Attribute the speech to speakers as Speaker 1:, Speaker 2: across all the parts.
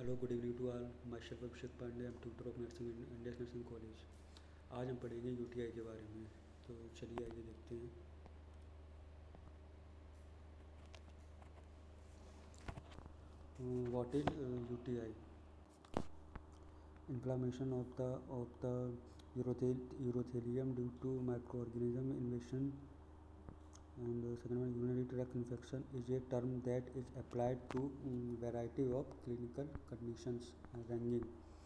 Speaker 1: Hello, good evening to all. Myself Abhishek Pandey, am tutor of nursing in Indian nursing college. आज हम पढ़ेंगे UTI के बारे में। तो चलिए आइए देखते हैं। What is UTI? Inflammation of the urothelium due to microorganism invasion. And second one, urinary tract infection is a term that is applied to variety of clinical conditions ranging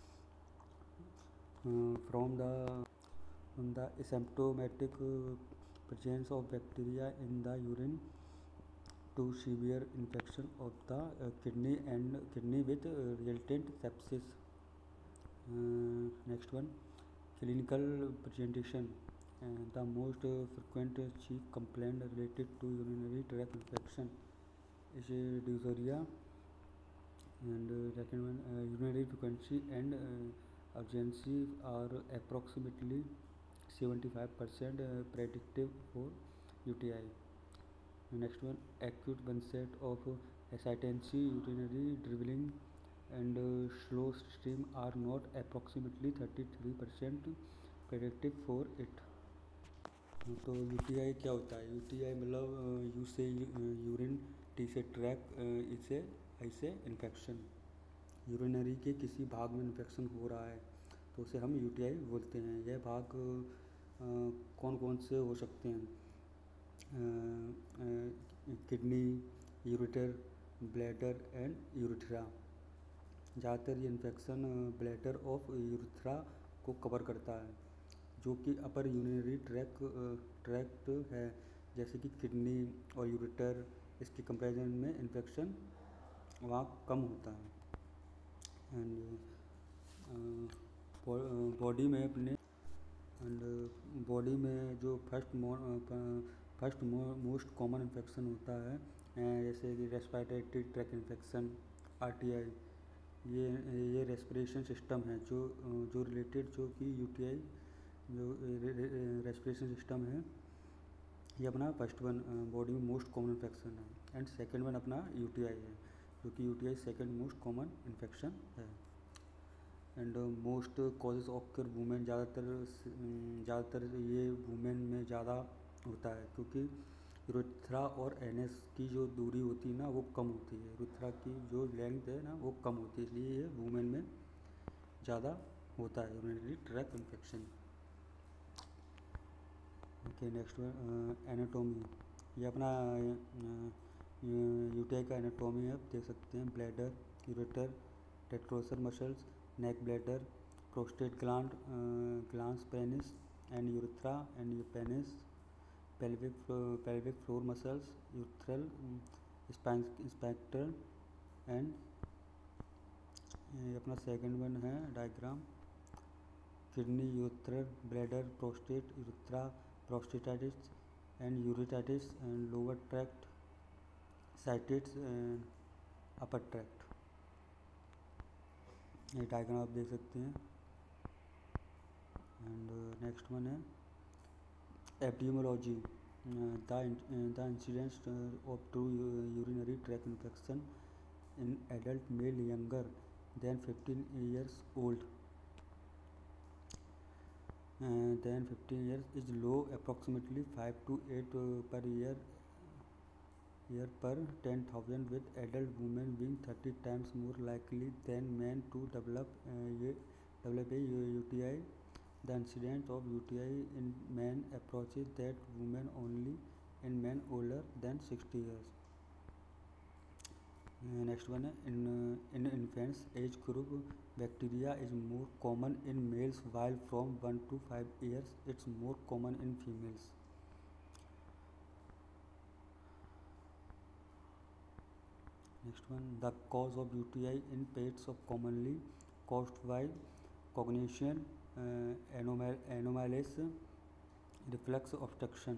Speaker 1: from the asymptomatic presence of bacteria in the urine to severe infection of the kidney with resultant sepsis. Next one, clinical presentation. The most frequent chief complaint related to urinary tract infection is dysuria. And second one, urinary frequency and urgency are approximately 75% predictive for UTI. Next one, acute onset of hesitancy, urinary dribbling and slow stream are not approximately 33% predictive for it. तो UTI क्या होता है? UTI मतलब you से urine, T से track, इसे ऐसे infection. Urinary के किसी भाग में इन्फेक्शन हो रहा है तो उसे हम यूटीआई बोलते हैं। यह भाग कौन कौन से हो सकते हैं? Kidney, ureter, bladder and urethra. ज़्यादातर ये इन्फेक्शन ब्लैडर ऑफ यूरेथ्रा को कवर करता है, जो कि अपर यूरिनरी ट्रैक्ट है। जैसे कि किडनी और यूरेटर, इसके कंपैरिजन में इन्फेक्शन वहाँ कम होता है। एंड बॉडी में जो फर्स्ट मोस्ट कॉमन इन्फेक्शन होता है, जैसे कि रेस्पिरेटरी ट्रैक इन्फेक्शन, आरटीआई। ये रेस्पिरेशन सिस्टम है जो रिलेटेड, जो कि यूटीआई जो रेस्पिरेशन सिस्टम है, ये अपना फर्स्ट वन बॉडी में मोस्ट कॉमन इन्फेक्शन है। एंड सेकंड वन अपना यूटीआई है, जो कि UTI second most common infection है। And most causes occur women, ज़्यादातर ये वुमेन में ज़्यादा होता है, क्योंकि यूरेथ्रा और एनएस की जो दूरी होती है ना, वो कम होती है। यूरेथ्रा की जो लेंथ है ना, वो कम होती है, इसलिए ये वुमेन में ज़्यादा होता है urinary tract infection. Okay, next anatomy. ये अपना यूटीआई का एनाटोमी है, आप देख सकते हैं। Bladder, ureter, detrusor muscles, neck bladder, prostate glans penis and urethra and penis, pelvic floor muscles, urethral sphincter and ये अपना सेकंड वन है diagram. Kidney, urethral, bladder, prostate, urethra, prostatitis and urethritis and lower tract, cystitis and upper tract. ये diagram आप देख सकते हैं। And next one है epidemiology. The incidence of true urinary tract infection in adult male younger than 15 years old is low, approximately 5 to 8 per year per 10,000, with adult women being 30 times more likely than men to develop a UTI. The incidence of UTI in men approaches that women only in men older than 60 years. Next one, in infants age group, bacteria is more common in males, while from 1 to 5 years it's more common in females. Next one, the cause of UTI in pets of commonly caused by cognition anomalies, reflex obstruction.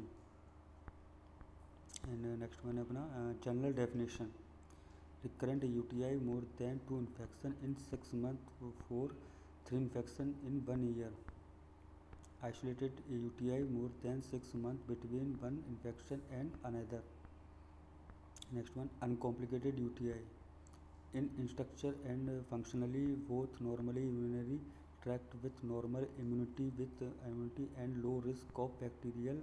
Speaker 1: And next one अपना general definition. Recurrent UTI more than 2 infection in 6 months, 3 infection in 1 year. Isolated UTI more than 6 months between one infection and another. Next one, uncomplicated UTI. in structure and functionally both normally urinary tract with normal immunity and low risk of bacterial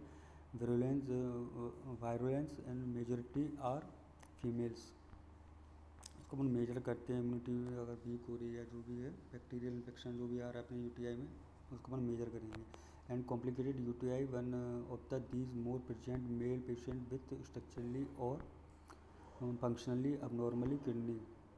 Speaker 1: virulence and majority are females. इसको अपन major करते हैं, immunity अगर week हो रही है, जो भी है बैक्टीरियल इन्फेक्शन जो भी आ रहा है अपने यूटीआई में, उसको अपन मेजर करेंगे. And complicated UTI one of the these more present male patient with structurally और functionally abnormally kidney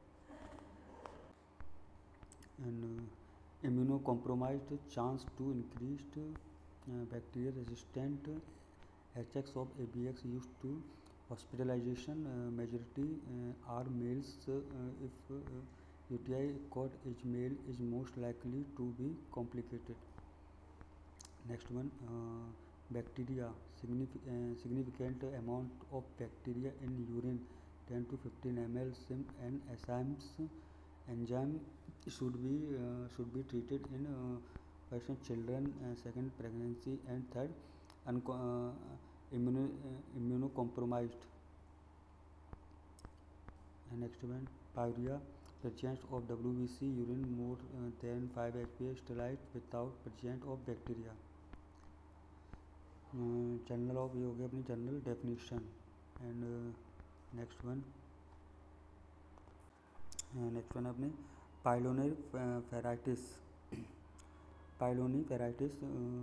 Speaker 1: and immunocompromised chance to increased bacterial resistant HX of ABX used to hospitalization. Majority are males. If UTI caught is male is most likely to be complicated. Next one, bacteria. Significant amount of bacteria in urine 10 to 15 ml and enzyme should be treated in patient children, second pregnancy and third immunocompromised. And next one, pyuria. Presence of WBC urine more than 5 HPA sterile without presence of bacteria. Journal of ये हो गया अपनी general definition. And next one अपने pyelonephritis. Pyelonephritis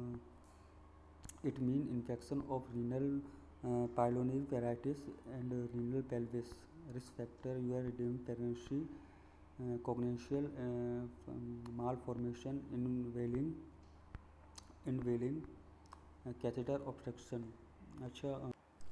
Speaker 1: it mean infection of renal pyelonephritis and renal pelvis. Risk factor you are redeem pregnancy, congenital malformation, indwelling catheter obstruction. अच्छा,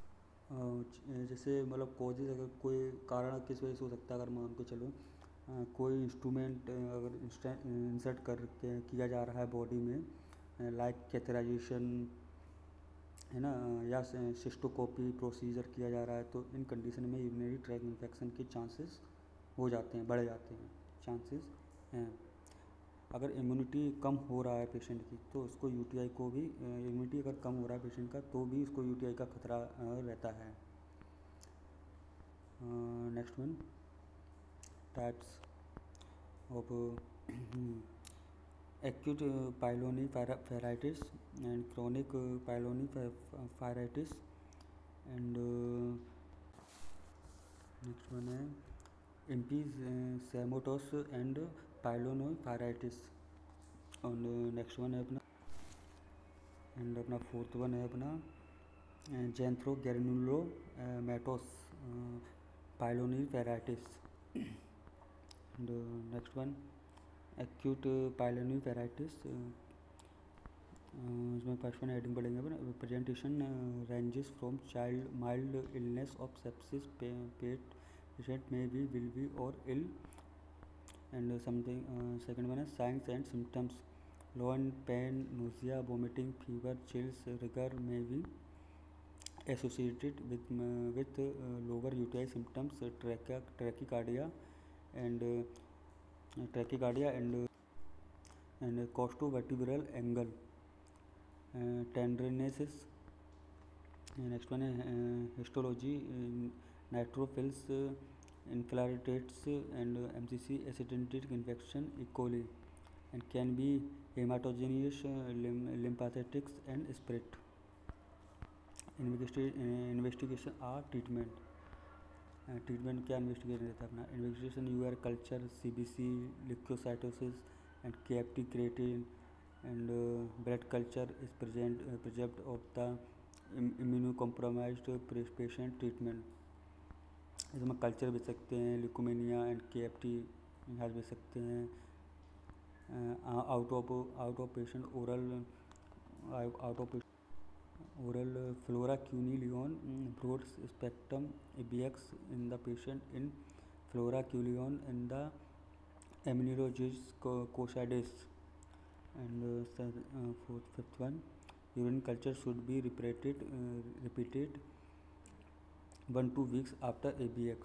Speaker 1: जैसे मतलब causes अगर कोई कारण किस वजह से हो सकता है, अगर मान के चलो कोई इंस्ट्रूमेंट अगर इंसर्ट करके किया जा रहा है बॉडी में, लाइक कैथेराइजेशन है ना, या सिस्टोस्कोपी प्रोसीजर किया जा रहा है, तो इन कंडीशन में यूरिनरी ट्रैक्ट इन्फेक्शन के चांसेस हो जाते हैं, बढ़ जाते हैं, चांसेस हैं. अगर इम्यूनिटी कम हो रहा है पेशेंट की तो उसको यूटीआई को भी, इम्यूनिटी अगर कम हो रहा है पेशेंट का तो भी उसको यूटीआई का खतरा रहता है. Next one, types of acute pyelonephritis and chronic pyelonephritis. And next one है एम्फीसेमेटोस एंड पाइलोनेफेराइटिस. और नेक्स्ट वन है अपना, एंड अपना फोर्थ वन है अपना xanthogranulomatous pyelonephritis. And next one acute pyelonephritis. इसमें फर्स्ट वन हेडिंग पढ़ेंगे अपन. Presentation ranges from child mild illness of sepsis patient में बी विल बी और ill. And something second one is signs and symptoms. Low and pain, nausea, vomiting, fever, chills, rigor may be associated with lower UTI symptoms, tachycardia and costovertebral angle, tenderness. Next one is histology, neutrophils, infiltrates and MCC acidotic infection E. coli, and can be hematogenous, lymphatics and spread. Investigation or treatment. Treatment क्या investigation रहता है अपना. Investigation U R culture, CBC, leukocytosis and KFT creatinine and blood culture is present of the immunocompromised patient. Treatment इसमें culture भेज सकते हैं, ल्यूकोमेनिया and KFT यहाँ भेज सकते हैं. Out of patient oral fluoroquinolone broad spectrum ABX in the patient in fluoroquinolone in the aminoglycosides. And fifth one, urine culture should be repeated 1-2 weeks after ABX.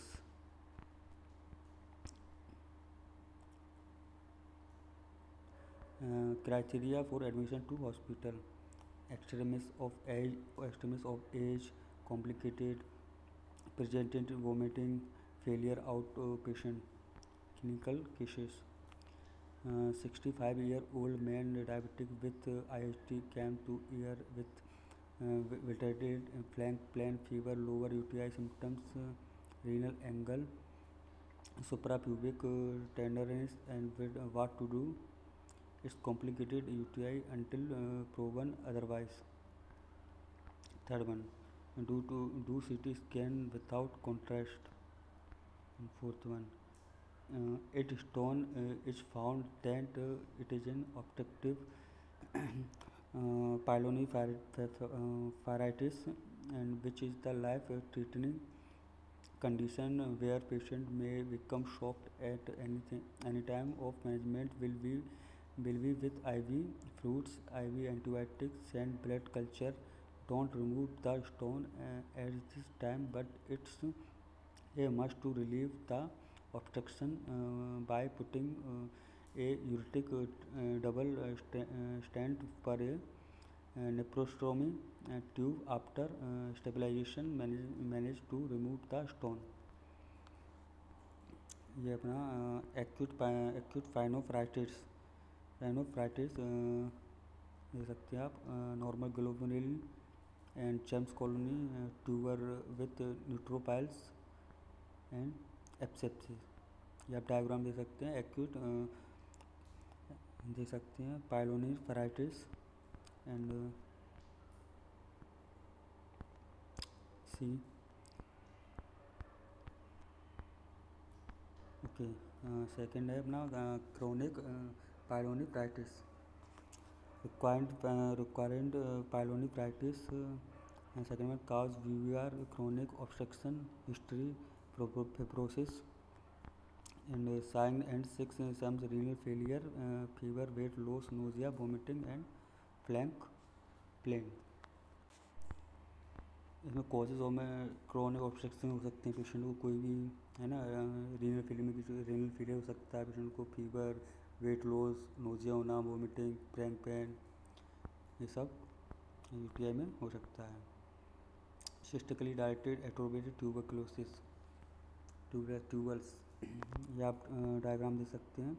Speaker 1: Criteria for admission to hospital. Extremis of age, complicated, presented vomiting, failure outpatient. clinical cases. 65-year-old man diabetic with IST came to ER with vertigo, flank pain, fever, lower UTI symptoms, renal angle, suprapubic tenderness, and with what to do. It's complicated UTI until proven otherwise. Third one, do CT scan without contrast. And fourth one, it stone is found that it is an obstructive pyelonephritis, and which is the life-threatening condition where patient may become shocked at any time of management will be with IV fluids, IV antibiotics, send blood culture. Don't remove the stone at this time, but it's a must to relieve the obstruction by putting a uretic double stent per a nephrostomy tube after stabilization manage to remove the stone. ये अपना acute फाइनोफ्राइटिस दे सकते हैं आप. Normal globular and चेम्स colony tuber with neutrophils and abscesses. ये आप diagram दे सकते हैं. एक्यूट दे सकते हैं pyelonephritis and see. Okay, second है अपना chronic pyelonephritis. Required pyelonephritis. Second में cause VVR, chronic obstruction, history, fibrosis, and sign and six symptoms: renal failure, fever, weight loss, nausea, vomiting, and flank pain. इसमें causes और में chronic obstruction हो सकते हैं patient को, कोई भी है ना. रीनल फेलियर हो सकता है पेशेंट को. फीवर, वेट लॉस, नोजिया होना, वोमिटिंग, फ्लैंक पेन, ये सब UTI में हो सकता है. Cystically dilated atrophic tuberculosis tubules. ये आप डायग्राम दे सकते हैं.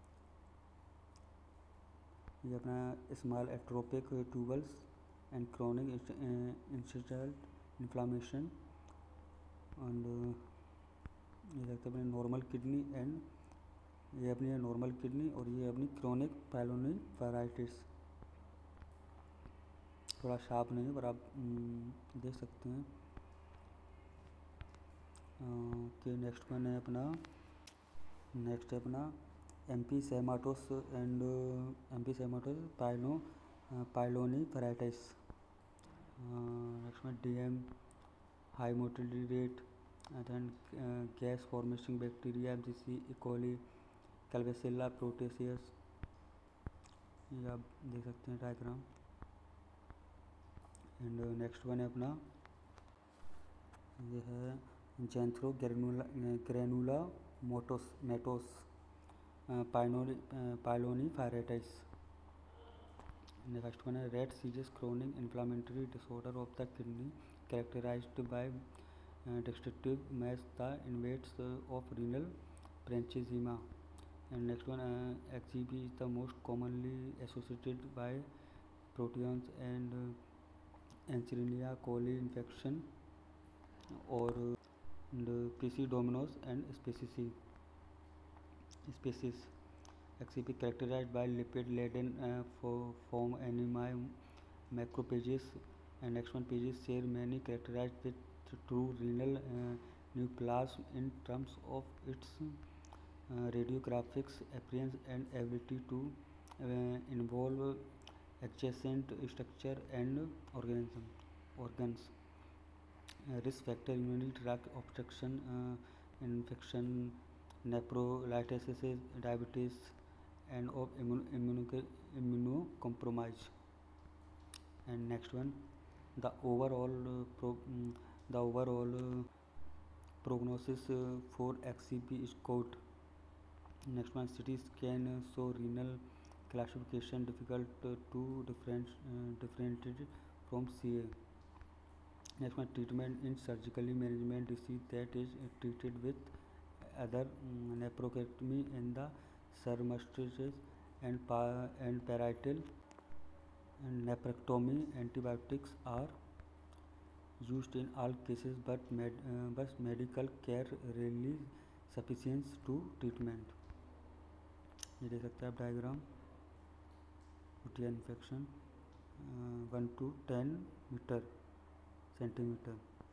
Speaker 1: ये अपना small atrophic tubules and chronic institutional inflammation. And ये लगता है अपनी नॉर्मल किडनी, एंड ये अपनी नॉर्मल किडनी, और ये अपनी क्रोनिक पाइलोनेफ्राइटिस. थोड़ा शार्प नहीं है पर आप देख सकते हैं. ओके, नेक्स्ट वन है अपना एम्फीसेमाटोस एंड पाइलोनेफ्राइटिस. नेक्स्ट में DM, high motility rate, then gas formation bacteria, MCC, E. coli, Klebsiella Proteus. ये आप देख सकते हैं डायग्राम. एंड नेक्स्ट वन है अपना, ये है xanthogranulomatous pyelonephritis. Next one है red seizes, chronic inflammatory disorder of the kidney characterized by destructive mass the invades of renal parenchyma. And next one, XGP is the most commonly associated by proteins and Escherichia coli infection or Pseudomonas and species. XGP characterized by lipid-laden form anemi macrophages. And next one, pages share many characterized with true renal neoplasm in terms of its radiographic appearance and ability to involve adjacent structure and organs. Risk factor: urinary tract obstruction, infection, nephrolitis, diabetes, and of immunocompromise. And next one, the overall prognosis for XCP is good. Next one, CT scan show renal classification difficult to differentiate from CA. Next one, treatment in surgically management disease that is treated with other nephrectomy in the submastocytic and parietal nephrectomy. Antibiotics are used in all cases, but medical care rarely sufficient to treatment. ये देख सकते हैं आप diagram. UTI infection 1 to 10 metre centimetre.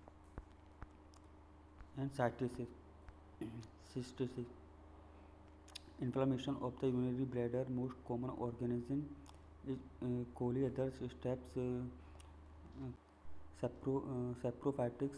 Speaker 1: And cystitis, inflammation of the urinary bladder. Most common organism is coli. Other steps saprophytics,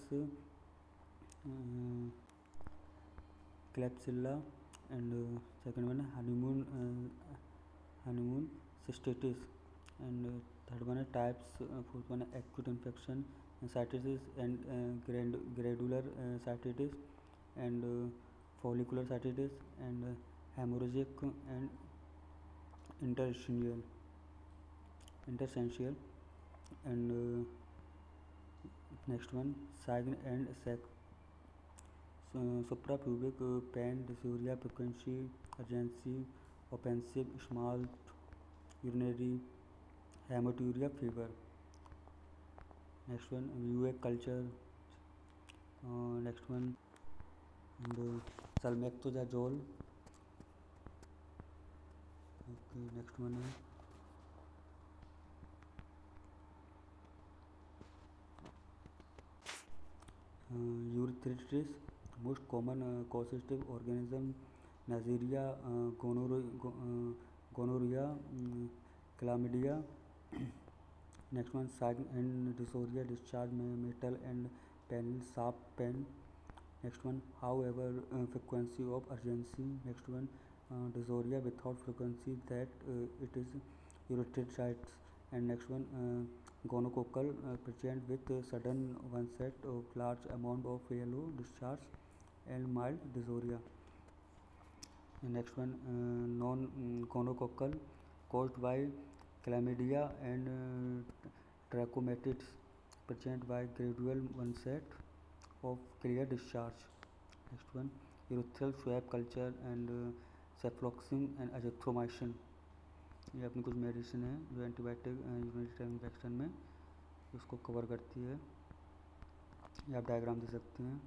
Speaker 1: Klebsiella, and second one honeymoon cystitis, and third one types. Fourth one acute infection, cystitis, and granular cystitis, and follicular cystitis, and hemorrhagic and interstitial, and next one sign and sac. Suprapubic pain, dysuria, frequency, urgency, offensive, small, urinary, hematuria, fever. Next one UA culture. Next one salmektozazole. Okay, next one है urethritis. Most common causative organism Neisseria, gonorrhea, chlamydia. Next one sign and dysuria, discharge, metal and penile, sharp pain. Next one however frequency of urgency. Next one dysuria without frequency, that it is urethritis. And next one gonococcal present with sudden onset of large amount of yellow discharge and mild dysuria. And next one non-gonococcal caused by chlamydia and trachomatis, present by gradual onset of clear discharge. Next one urethral swab culture and cephaloxime and azithromycin. ये अपनी कुछ medicine है जो antibiotic urinary tract infection में उसको cover करती है. ये आप डायग्राम दे सकते हैं.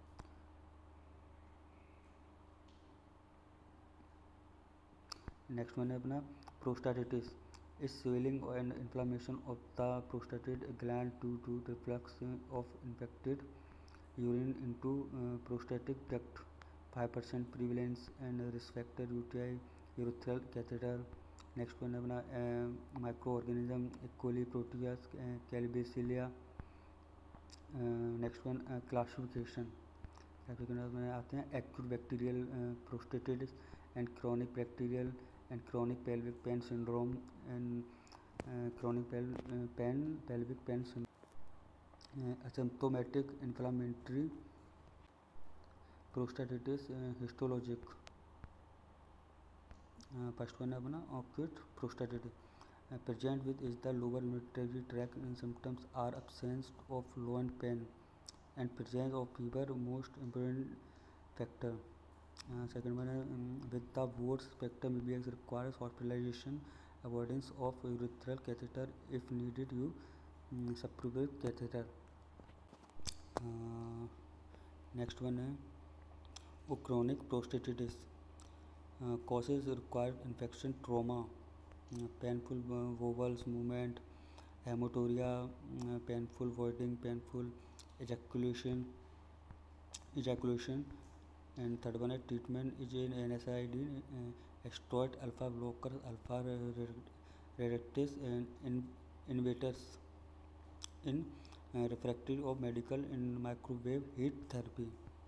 Speaker 1: नेक्स्ट वन है अपना prostatitis. Is swelling and inflammation of the prostate gland due to reflux of infected urine into prostatic duct. 5% prevalence and risk factor UTI, urethral catheter. Next one है अपना micro organism E coli, Proteus, Klebsiella. Next one classification में आते हैं acute bacterial prostatitis and chronic bacterial and chronic pelvic pain syndrome and chronic pelvic pain syndrome. Asymptomatic inflammatory prostatitis histologic. First one है अपना acute prostatitis. Present with is the lower urinary tract symptoms are absence of low and pain and presence of fever, most important factor. Second one है with the broad spectrum EBX requires hospitalization, avoidance of urethral catheter, if needed use suprapubic catheter. Next one है chronic prostatitis. Causes required infection, trauma, painful bowels movement, hematuria, painful voiding, painful ejaculation. And third one है treatment is in NSAID, steroid, alpha blockers, alpha reductase and inhibitors in refractory of medical in microwave heat therapy.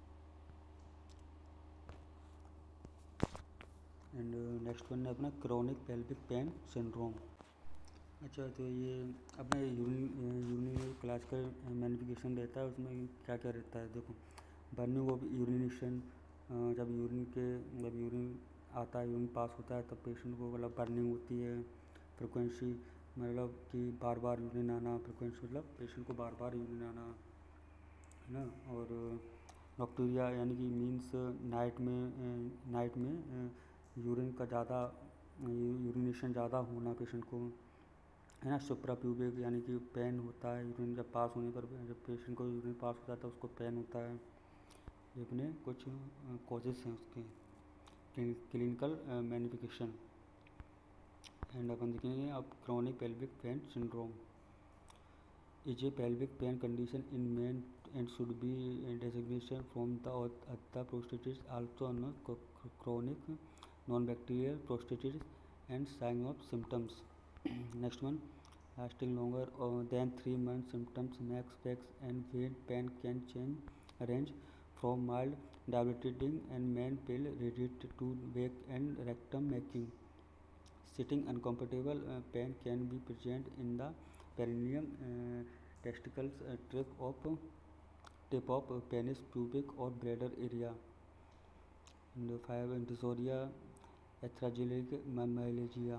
Speaker 1: And next one है अपना chronic pelvic pain syndrome. अच्छा तो ये अपना urinary class का मैनिफिकेशन रहता है. उसमें क्या क्या रहता है देखो. बर्निंग ऑफ यूरिनेशन, जब यूरिन आता है, यूरिन पास होता है तब पेशेंट को मतलब बर्निंग होती है. फ्रिक्वेंसी मतलब कि बार बार यूरिन आना. फ्रिक्वेंसी मतलब पेशेंट को बार बार यूरिन आना है ना. और नॉक्टूरिया यानी कि मीन्स नाइट में यूरिन का ज़्यादा यूरिनेशन ज़्यादा होना पेशेंट को, है ना। सुप्रा प्यूबिक यानी कि पेन होता है यूरिन जब पास होने पर, जब पेशेंट को यूरिन पास हो जाता है उसको पेन होता है। ये अपने कुछ कॉजेस हैं उसके, क्लिनिकल मैनिफिकेशन। एंड अपन देखेंगे अब chronic pelvic pain syndrome is a pelvic pain condition in men and should be designated from the other prostatitis, also known chronic non-bacterial prostatitis, and sign of symptoms. Next one, lasting longer than 3 months, symptoms max pecs and vein pain can range from mild debilitating and men feel ready to wake and rectum making. Sitting uncomfortable pain can be present in the perineum, testicles, tip of penis, pubic or bladder area. And 5 dysphoria, arthralgic myalgia,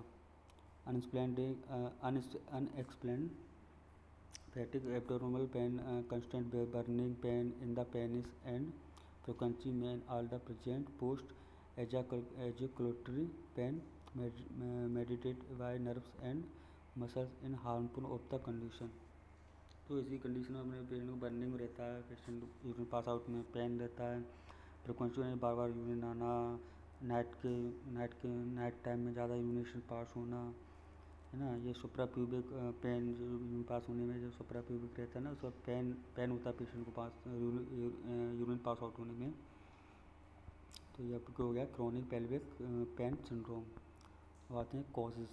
Speaker 1: unexplained fatigue, abdominal pain, constant burning pain in the penis and frequency may also present post ejaculatory pain mediated by nerves and muscles in harmful of the condition. तो इसी condition में अपने patient को burning रहता है, patient urine pass out में pain रहता है, फ्रिक्वेंसी में बार बार यूरिन आना, नाइट टाइम में ज़्यादा यूरिनेशन पास होना, है ना। ये सुप्रा प्यूबिक पेन जो यूरिन पास होने में जो सुप्रा प्यूबिक रहता है ना, उसका पेन होता है पेशेंट को पास यूरिन पास आउट होने में। तो ये आपको हो गया क्रॉनिक पेल्विक पेन सिंड्रोम। अब आते हैं causes,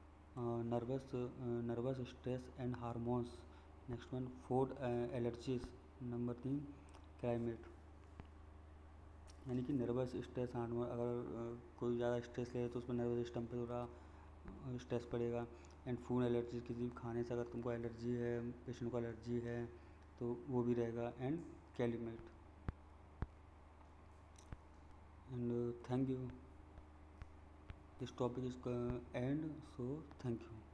Speaker 1: nervous stress and hormones. Next one food allergies. Number 3 climate, यानी कि नर्वस स्ट्रेस हार्मोन, अगर कोई ज़्यादा स्ट्रेस ले तो उसमें नर्वस सिस्टम पे थोड़ा स्ट्रेस पड़ेगा। एंड फूड एलर्जी, किसी भी खाने से अगर तुमको एलर्जी है, पेशेंट को एलर्जी है तो वो भी रहेगा। And climate. And thank you, this topic is end, so thank you.